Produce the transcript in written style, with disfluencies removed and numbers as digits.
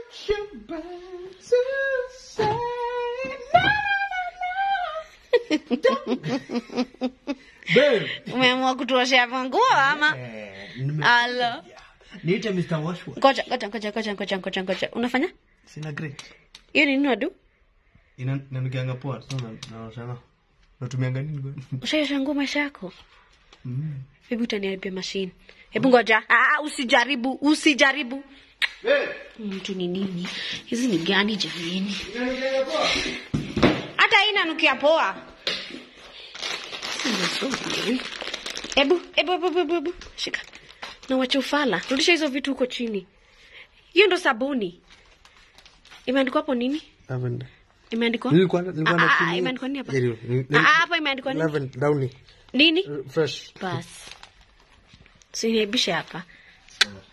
Umeamua kutuoshea nguo ama? Alo. Niite Mr. Washwa. Ngoja. Unafanya? Sina great. Hiyo ni nini unadu? Inanukianga poa. Naosha. Natumianga nini gani? Ushaosha nguo maisha yako? Hebu utaniharibia machine. Hebu ngoja. Usijaribu. Mtu ni nini? Hizi ni gani jamani? Inanukianga poa. Hata hii inanukia poa. Ebu. Shika. Na wacha ufala. Rudisha hizo vitu huko chini. Hiyo ndo sabuni. Imeandikwa hapo nini? Lavender. Imeandikwa? Nilikuwa imeandikwa nini hapa? Hapa imeandikwa nini? Lavender, Downy. Nini? Fresh. Bas. Siniebisha hapa.